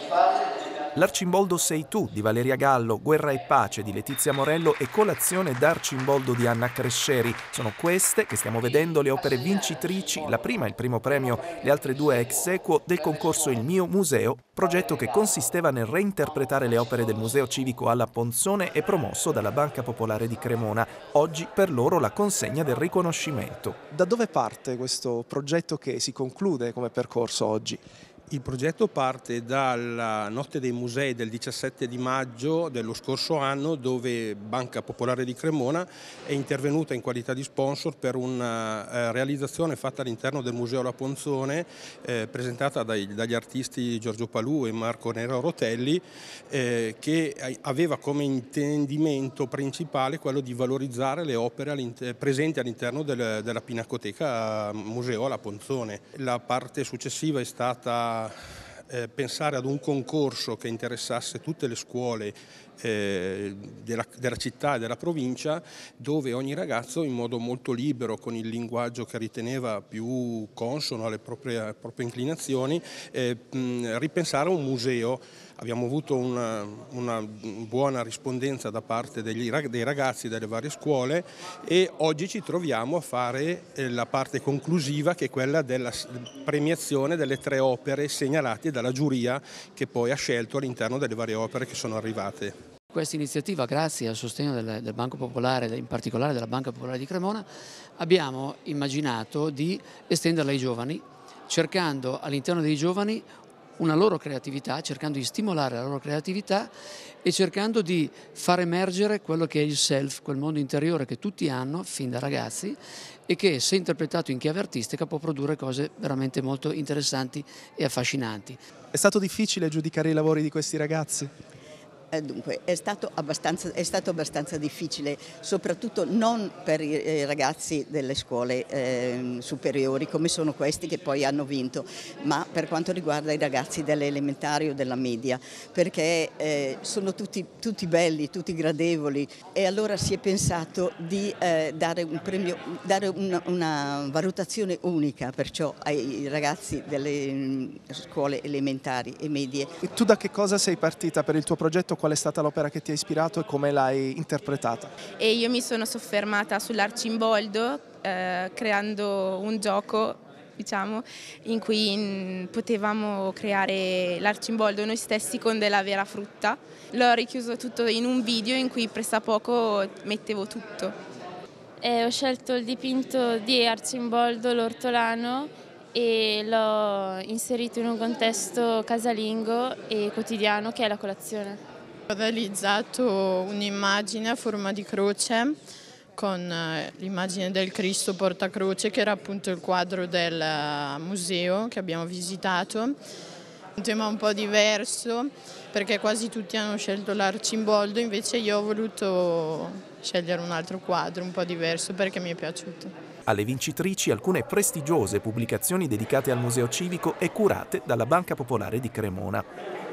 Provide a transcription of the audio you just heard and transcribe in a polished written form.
L'Arcimboldo sei tu di Valeria Gallo, Guerra e pace di Letizia Morello e Colazione d'Arcimboldo di Anna Cresceri. Sono queste che stiamo vedendo le opere vincitrici, la prima il primo premio, le altre due ex aequo del concorso Il mio museo, progetto che consisteva nel reinterpretare le opere del Museo Civico alla Ponzone e promosso dalla Banca Popolare di Cremona. Oggi per loro la consegna del riconoscimento. Da dove parte questo progetto che si conclude come percorso oggi? Il progetto parte dalla Notte dei Musei del 17 di maggio dello scorso anno, dove Banca Popolare di Cremona è intervenuta in qualità di sponsor per una realizzazione fatta all'interno del Museo La Ponzone, presentata dagli artisti Giorgio Palù e Marco Nero Rotelli, che aveva come intendimento principale quello di valorizzare le opere presenti all'interno della Pinacoteca Museo La Ponzone. La parte successiva è stata pensare ad un concorso che interessasse tutte le scuole della città e della provincia, dove ogni ragazzo in modo molto libero, con il linguaggio che riteneva più consono alle proprie inclinazioni, ripensare un museo. Abbiamo avuto una buona rispondenza da parte dei ragazzi delle varie scuole e oggi ci troviamo a fare la parte conclusiva, che è quella della premiazione delle 3 opere segnalate dalla giuria, che poi ha scelto all'interno delle varie opere che sono arrivate. Questa iniziativa, grazie al sostegno del Banco Popolare, in particolare della Banca Popolare di Cremona, abbiamo immaginato di estenderla ai giovani, cercando all'interno dei giovani una loro creatività, cercando di stimolare la loro creatività e cercando di far emergere quello che è il self, quel mondo interiore che tutti hanno fin da ragazzi e che, se interpretato in chiave artistica, può produrre cose veramente molto interessanti e affascinanti. È stato difficile giudicare i lavori di questi ragazzi? Dunque, è stato abbastanza difficile, soprattutto non per i ragazzi delle scuole superiori, come sono questi che poi hanno vinto, ma per quanto riguarda i ragazzi delle elementari o della media, perché sono tutti belli, tutti gradevoli, e allora si è pensato di dare un premio, dare una valutazione unica perciò ai ragazzi delle scuole elementari e medie. E tu da che cosa sei partita per il tuo progetto? Qual è stata l'opera che ti ha ispirato e come l'hai interpretata? E io mi sono soffermata sull'Arcimboldo creando un gioco, diciamo, in cui potevamo creare l'Arcimboldo noi stessi con della vera frutta. L'ho richiuso tutto in un video in cui pressappoco mettevo tutto. Ho scelto il dipinto di Arcimboldo l'ortolano e l'ho inserito in un contesto casalingo e quotidiano che è la colazione. Ho realizzato un'immagine a forma di croce con l'immagine del Cristo portacroce, che era appunto il quadro del museo che abbiamo visitato. Un tema un po' diverso perché quasi tutti hanno scelto l'Arcimboldo, invece io ho voluto scegliere un altro quadro un po' diverso perché mi è piaciuto. Alle vincitrici alcune prestigiose pubblicazioni dedicate al Museo Civico e curate dalla Banca Popolare di Cremona.